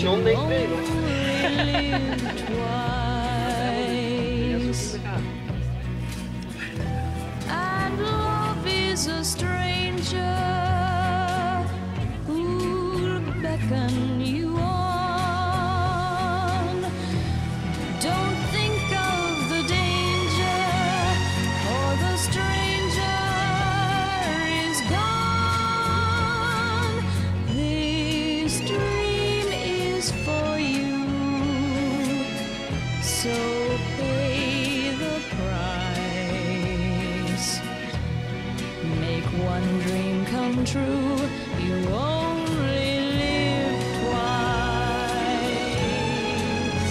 Sean denk mee, hoor. And love is a stranger who'll beckon you on. Don't think of the danger, for the stranger is gone. This dream is for you, so pay the price. Make one dream come true. You only live twice.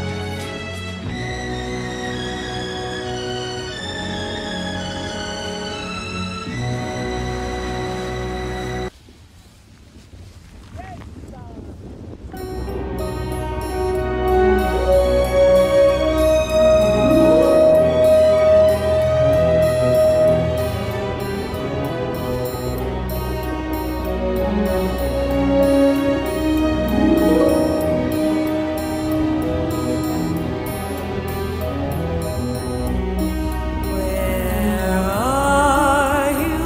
Where are you?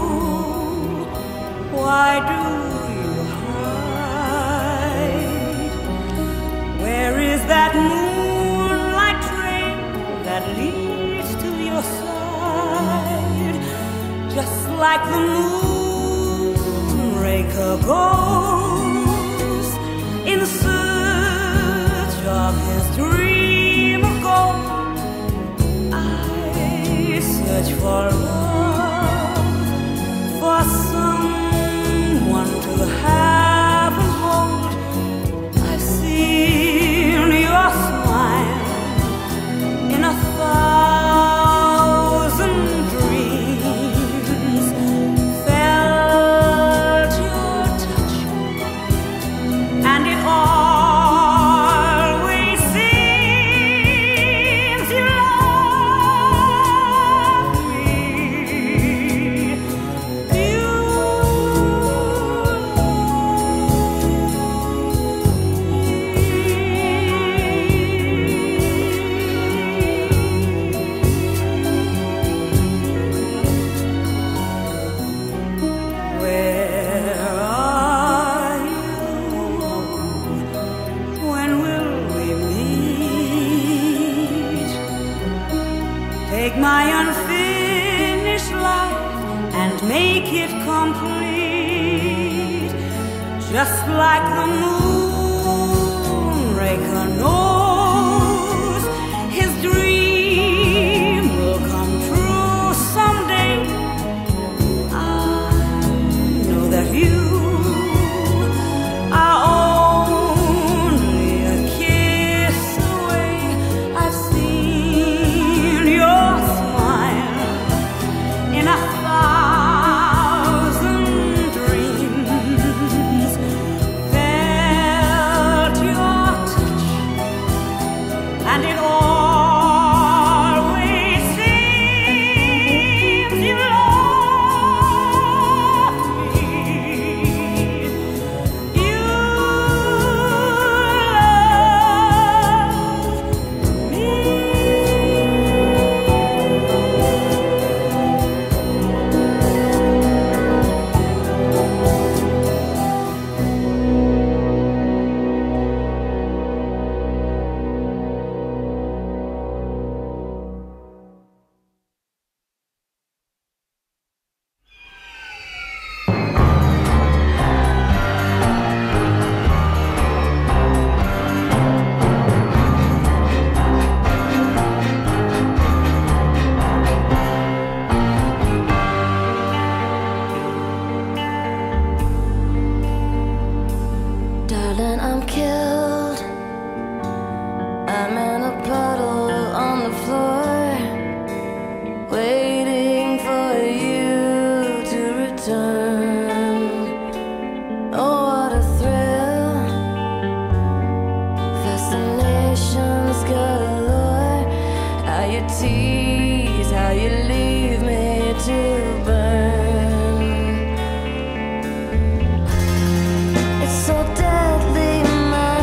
Why do you hide? Where is that moonlight train that leads to your side? Just like the moonraker goes in search of his dream of gold, I search for love, for someone to have and hold. I've seen your smile in 1,000 dreams, felt your touch, and it always seems you love me. You Where are you? When will we meet? Take my unfinished life and make it complete, just like the moonraker knows his dream will come true someday. I know that you are only a kiss away. I've seen your smile in 1,000 dreams, felt your touch, and it always seems you love me. You love me. Darling, I'm killed. I'm in a puddle on the floor, waiting for you to return. Oh, what a thrill. Fascination's galore. How you tease, how you leave me to burn. It's so deadly, my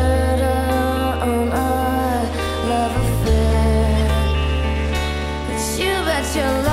murder on our love affair. But you bet your life